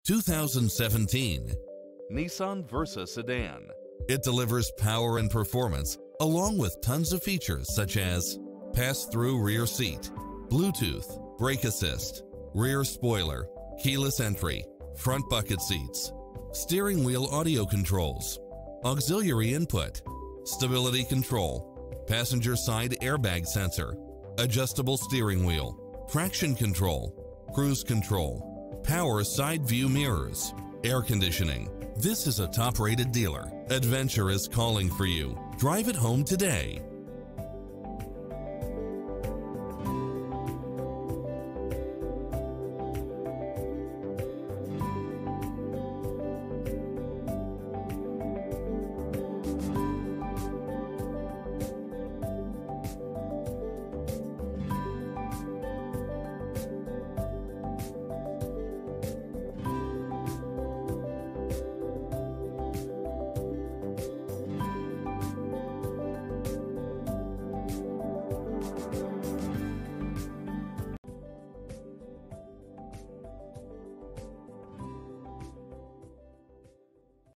2017 Nissan Versa Sedan. It delivers power and performance along with tons of features such as pass-through rear seat, Bluetooth, brake assist, rear spoiler, keyless entry, front bucket seats, steering wheel audio controls, auxiliary input, stability control, passenger side airbag sensor, adjustable steering wheel, traction control, cruise control, power side view mirrors, air conditioning. This is a top-rated dealer. Adventure is calling for you. Drive it home today.